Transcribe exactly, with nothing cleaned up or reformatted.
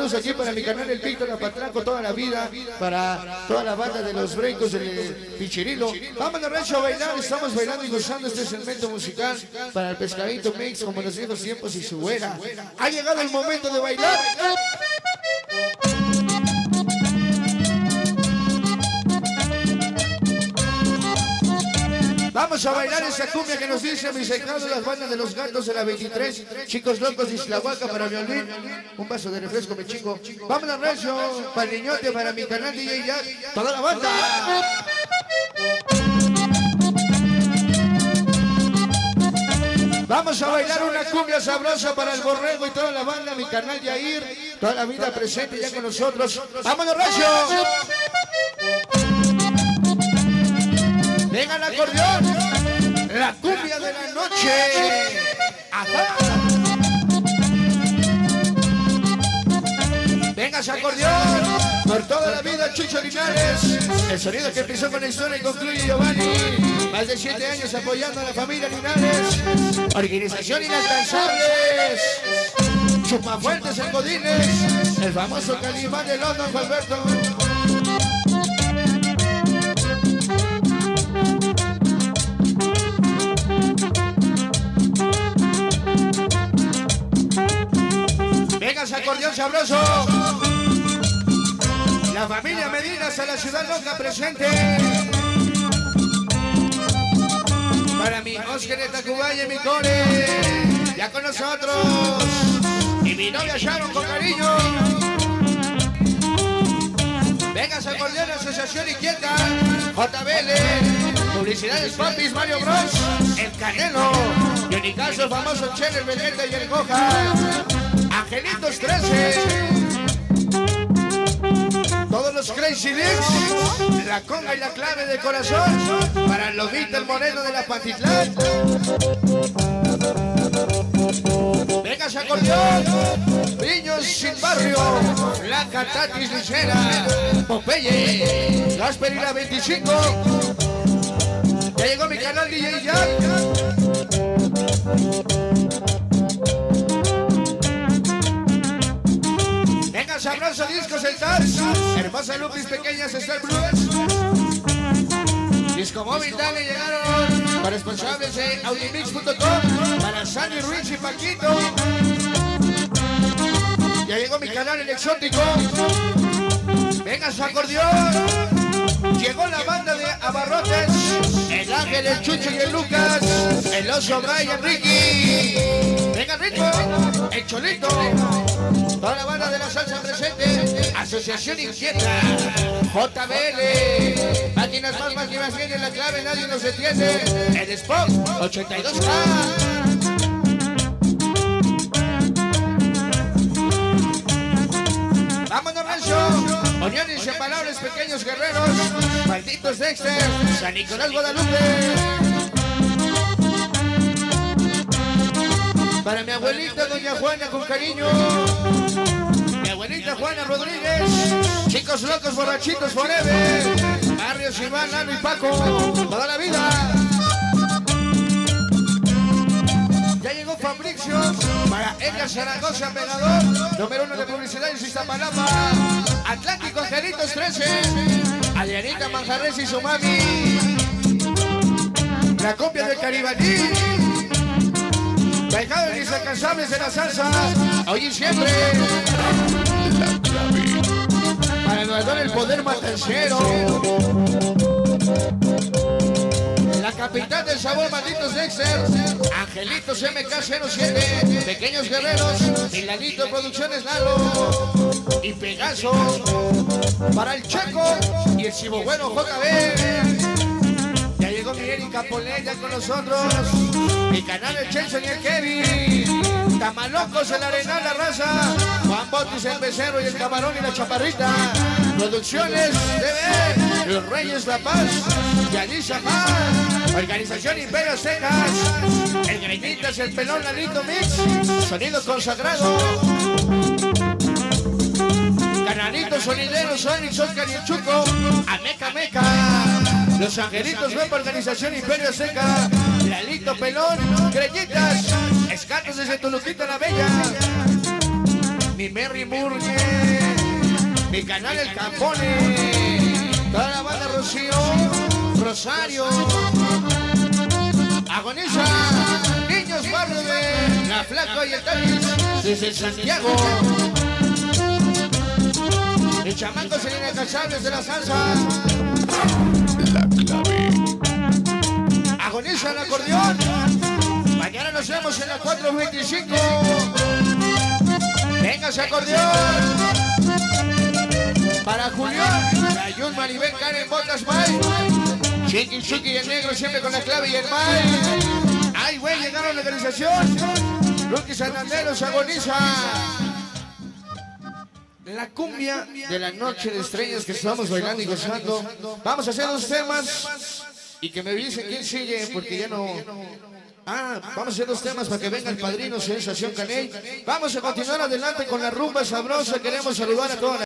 saludos aquí para mi canal El Víctor Apatlaco, toda la vida, para toda la banda de los breakos del Pichirilo. Vamos a rancho a bailar, estamos bailando y gozando este segmento musical para el Pescadito Mix, como en los viejos tiempos y su güera. Ha llegado el momento de bailar. Vamos a bailar esa cumbia que nos dice mis hijados, las bandas de los gatos de la veintitrés, chicos locos de Islahuaca para mi Olvin. Un vaso de refresco, mi chico. Vamos a recio, para el niñote, para mi canal D J Jack, toda la banda. Vamos a bailar una cumbia sabrosa para el borrego y toda la banda, mi canal Yair, toda la vida presente ya con nosotros. ¡Vámonos, recio! Venga el acordeón, la cumbia de la noche. Ajá. Venga ese acordeón, por toda la vida Chucho Linares. El sonido que empezó con la historia y concluye Giovanni. Más de siete años apoyando a la familia Linares. Organización Inalcanzables. Chupafuertes en Godines. El famoso Calimán de London, Alberto. Acordeón sabroso. La familia Medinas a la ciudad loca presente. Para mi Oscar de Tacubaya y mi Core, ya con nosotros. Y mi novia Sharon con cariño. Venga ese acordeón, Asociación Inquieta, J B L, Publicidades Papis, Mario Bros, El Canelo, y Unicaso, el famoso Chele, el Vegeta y el Goja. Angelitos trece, todos los Crazy Dicks, la conga y la clave de corazón, para el Lobito, el moreno de la Pantitlán. Venga ese acordeón, Niños sin barrio, Blanca, Tatis, Licera, Popeye, Gasper y la veinticinco. Ya llegó mi canal D J Jack. Sabroso Discos El Tars, Hermosa Lupis, Pequeñas Star Blues, Disco Móvil, dale, llegaron para responsables de Audimix punto com, para Sandy, Rich y Paquito. Ya llegó mi canal El Exótico. Venga su acordeón. Llegó la banda de Abarrotes, el Ángel, el Chucho y el Lucas, el Oso, Brian, Ricky. Venga el ritmo, el Cholito. Toda la banda de la salsa presente, Asociación Inquieta, J B L, máquinas más, máquinas vienen, la clave nadie nos entiende, el Spock, ochenta y dos K. Vámonos, Rancho, Unión Inseparables, Pequeños Guerreros, Malditos Dexter, San Nicolás, Guadalupe. Para mi abuelita, doña Juana, con cariño. Mi abuelita Juana Rodríguez. Chicos locos, borrachitos forever. Barrios, Iván, Lalo y Paco. Toda la vida. Ya llegó Fabricio. Para Edgar Zaragoza, pegador. Número uno de publicidad en Iztapalapa. Atlántico, Angelitos trece. Adrianita Manjarres y su mami. La copia de Caribaní. Pecados inalcanzables de la salsa, hoy y siempre. Para el valor el poder matancero. La capital del sabor, Malditos Dexter, Angelitos M K cero siete, Pequeños Guerreros, Milanito Producciones Lalo y Pegaso. Para el Checo y el Chibobueno J B. Ya llegó mi Erika Polé, ya con nosotros. Mi canal el Chenson y el Kevin. Tamalocos, el Arenal, la Raza. Juan Botis, el Becerro y el Camarón y la Chaparrita. Producciones T V, Los Reyes La Paz, Yalisa Paz. Organización Imperio Cejas. El Greñitas, el Pelón, Lalito Mix. Sonido consagrado. Canalitos, Sonideros, Onix, Oscar y el Chuco. Ameca Meca. Los Angelitos, Nueva Organización Imperio Seca, Lalito Pelón, Greñitas, Escatos desde Toluquita la Bella. mi Merry Murgue, mi canal El Campone, toda la banda Rocío, Rosario, Agoniza, niños barrio de La Flaca y el Talis, desde Santiago, el chamaco Selena Casables de la salsa, La Clave. Agoniza el acordeón. Mañana nos vemos en la cuatro veinticinco. Venga ese acordeón. Para Julián, Rayún, Maribel, Karen, Botas, May, Chiqui, Chiqui y el negro siempre con La Clave y el May. Ay, güey, llegaron a la organización. Luqui Santanderos, Agoniza. La cumbia de la noche de estrellas que estamos bailando y gozando. Vamos a hacer dos temas. Y que me dicen quién sigue, porque ya no... Ah, vamos a hacer dos temas para que venga el padrino Sensación Caney. Vamos a continuar adelante con la rumba sabrosa. Queremos saludar a toda la